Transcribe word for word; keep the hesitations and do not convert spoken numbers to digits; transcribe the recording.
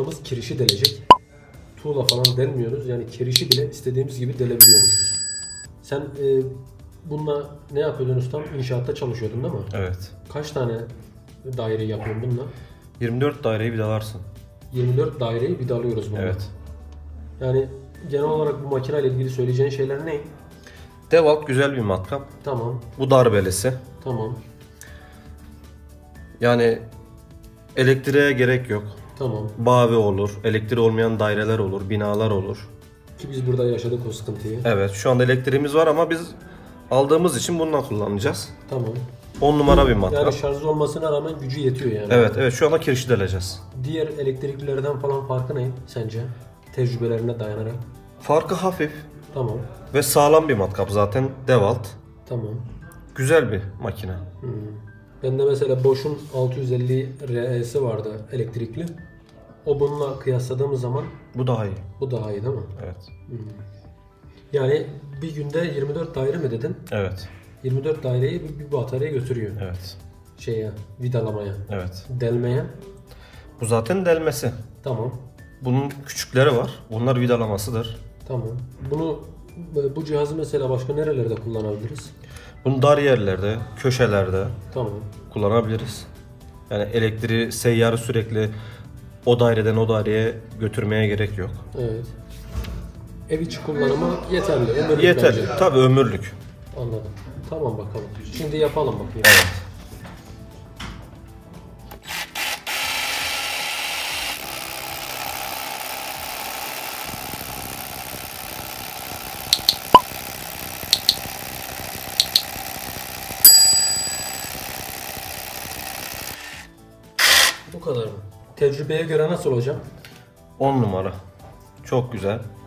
ustamız kirişi delecek. Tuğla falan delmiyoruz. Yani kirişi bile istediğimiz gibi delebiliyormuşuz. Sen e, bununla ne yapıyordun ustam? İnşaatta çalışıyordun değil mi? Evet. Kaç tane daire yapıyorsun bununla? yirmi dört daireyi vidalarsın. yirmi dört daireyi vidalıyoruz bununla. Evet. Yani genel olarak bu makineyle ilgili söyleyeceğin şeyler ne? DeWalt güzel bir matkap. Tamam. Bu darbelisi. Tamam. Yani elektriğe gerek yok. Tamam. Bavi olur, elektriği olmayan daireler olur, binalar olur. Ki biz burada yaşadık o sıkıntıyı. Evet, şu anda elektriğimiz var ama biz aldığımız için bundan kullanacağız. Tamam. on numara bir matkap. Yani şarjlı olmasına rağmen gücü yetiyor yani. Evet, evet şu anda kirişi deleceğiz. Diğer elektriklilerden falan farkı ne sence? Tecrübelerine dayanarak. Farkı hafif Tamam. ve sağlam bir matkap zaten DeWalt. Tamam. Güzel bir makine. Hmm. Bende mesela Bosch'un altı yüz elli R E'si vardı elektrikli. O bununla kıyasladığımız zaman Bu daha iyi. bu daha iyi değil mi? Evet. Hmm. Yani bir günde yirmi dört daire mi dedin? Evet. yirmi dört daireyi bir, bir bataryaya götürüyor. Evet. Şeye, vidalamaya. Evet. Delmeye. Bu zaten delmesi. Tamam. Bunun küçükleri var. Bunlar vidalamasıdır. Tamam. Bunu bu cihazı mesela başka nerelerde kullanabiliriz? Bunu dar yerlerde, köşelerde Tamam. kullanabiliriz. Yani elektriği seyyarı sürekli o daireden o daireye götürmeye gerek yok. Evet. Ev içi kullanımı yeterli. Ömürlük Yeterli. bence. Tabii ömürlük. Anladım. Tamam bakalım. Şimdi yapalım bakayım. Evet. Bu kadar mı? Tecrübeye göre nasıl hocam? on numara. Çok güzel.